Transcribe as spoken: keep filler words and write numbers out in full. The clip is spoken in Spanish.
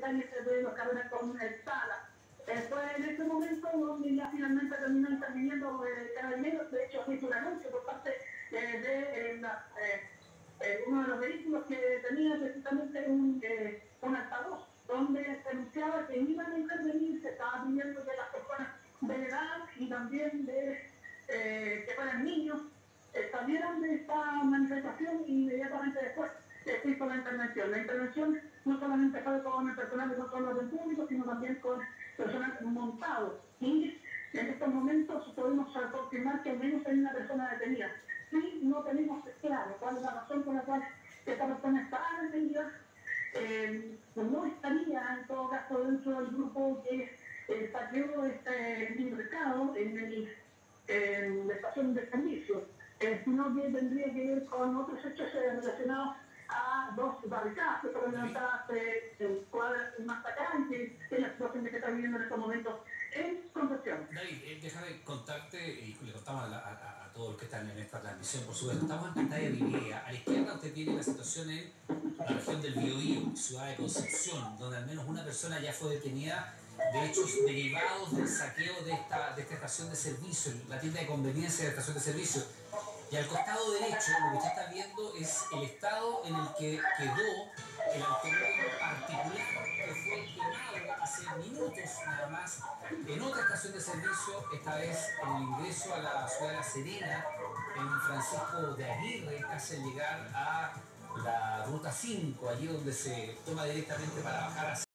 calle se ve los carreras con el Sala. Eh, fue en ese momento donde ya finalmente terminó interviniendo eh, Carabineros. De hecho, hizo un anuncio por parte eh, de eh, la, eh, eh, uno de los vehículos que tenía precisamente un, eh, un altavoz, donde se anunciaba que iban a intervenir, se estaba pidiendo que las personas de edad y también de eh, que fueran niños eh, salieran de esta manifestación, y inmediatamente después se hizo la intervención. La intervención no solamente fue con el personal de control de orden público, sino también con personal montado. Y en estos momentos podemos confirmar que al menos hay una persona detenida. Sí, no tenemos claro cuál es la razón por la cual esta persona está detenida. Eh, no estaría en todo caso dentro del grupo que eh, saqueó este mercado en, el, en la estación de servicio, eh, sino que tendría que ver con otros hechos eh, relacionados a dos barricadas que fueron levantadas eh, en cuadras más acá, y que es la situación que se está viviendo en estos momentos en Concepción. David, eh, déjame contarte, y le contamos a, la, a, a todos los que están en esta transmisión, por supuesto, estamos en pantalla dividida. A la izquierda usted tiene la situación en la región del Biobío, ciudad de Concepción, donde al menos una persona ya fue detenida de hechos derivados del saqueo de esta, de esta estación de servicio, la tienda de conveniencia de la estación de servicio. Y al costado derecho, lo que usted está viendo es el estado en el que quedó el automóvil particular que fue quemado hace minutos nada más en otra estación de servicio, esta vez en el ingreso a la ciudad de La Serena, en Francisco de Aguirre, casi al llegar a la ruta cinco, allí donde se toma directamente para bajar hacia